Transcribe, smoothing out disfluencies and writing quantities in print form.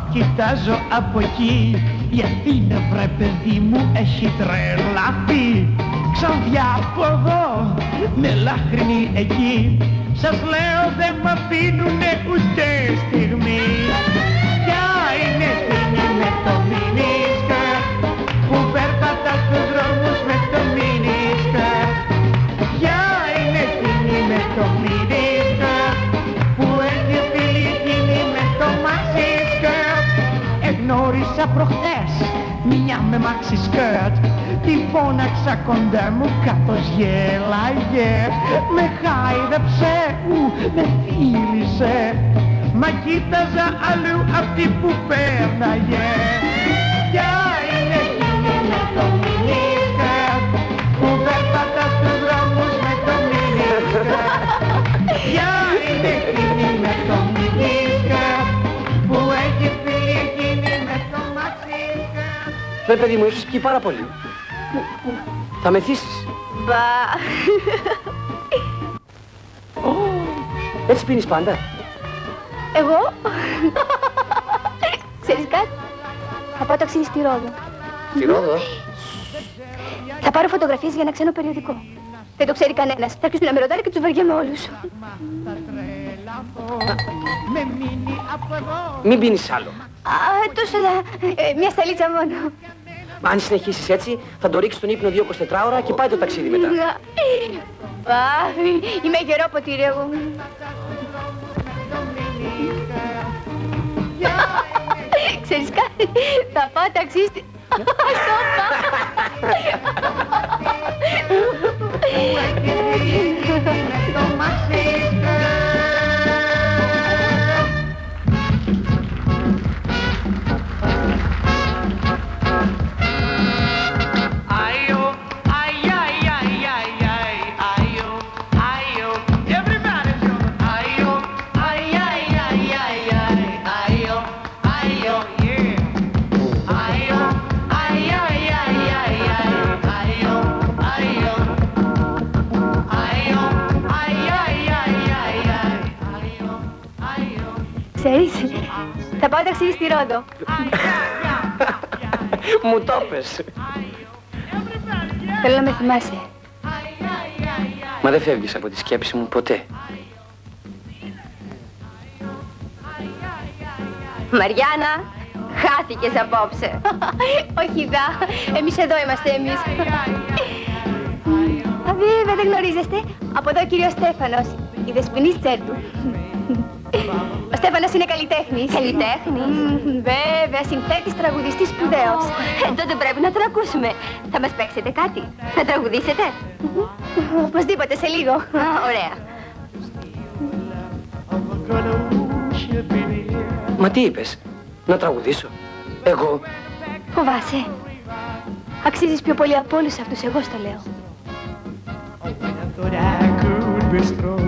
κοιτάζω από εκεί. Η Αθήνα βρε παιδί μου έχει τρελαθεί. Ξαδιά από εδώ, με λάχρινη εκεί. Σας λέω δεν μ' αφήνουνε ούτε στιγμή. Ποια είναι εκείνη με το μινίσκερτ που περπατά στους δρόμους με το μινίσκερτ? Ποια είναι εκείνη με το μινίσκερτ που έχει φίλη εκείνη με το μαξίσκερτ? Εγνώρισα προχτές μια με μαξισκέρτ. Τη φώναξα κοντά μου κάπως γέλαγε. Με χάιδεψε, με φίλησε. Μα κοίταζα αλλού αυτή που πέρναγε. Ποια είναι εκείνη με το μινίσκερτ που περπατά στους δρόμους με το μινίσκερτ? Ποια είναι εκείνη με το μινίσκερτ που έχει φίλη εκείνη με το μαξίσκερτ? Ρε παιδί μου, έχεις πιει πάρα πολύ. Θα μεθύσεις. Μπα. Έτσι πίνεις πάντα? Εγώ? Ξέρεις κάτι? Θα πάω ταξίδι στη Ρόδο. Στη Ρόδο? Θα πάρω φωτογραφίες για ένα ξένο περιοδικό. Δεν το ξέρει κανένας. Θα αρχίσουν να με ρωτάνε και τους βαριέμαι όλους. Μην πίνεις άλλο. Τόσο μια σταλίτσα μόνο. Αν συνεχίσεις έτσι, θα το ρίξεις στον ύπνο 24 ώρα και πάει το ταξίδι μετά. Είμαι γερό ποτήρι εγώ. Ξέρεις κάτι, θα πάω ταξίστη. Ξέρεις, θα πάω ταξίδι στη Ρόδο. Μου το πες. Θέλω να με θυμάσαι. Μα δεν φεύγεις από τη σκέψη μου ποτέ. Μαριάννα, χάθηκες απόψε. Όχι δα, εμείς εδώ είμαστε εμείς. Βέβαια δεν γνωρίζεστε. Από εδώ ο κύριος Στέφανος, η δεσποινής Τσέρτου. Ο Στέφανος είναι καλλιτέχνης. Καλλιτέχνης? Βέβαια, συνθέτης, τραγουδιστής σπουδαίος. Τότε πρέπει να τον ακούσουμε. Θα μας παίξετε κάτι? Θα τραγουδήσετε? Οπωσδήποτε, σε λίγο. Ωραία. Μα τι είπες? Να τραγουδήσω? Εγώ? Φοβάσαι? Αξίζεις πιο πολύ από όλους αυτούς, εγώ στο λέω.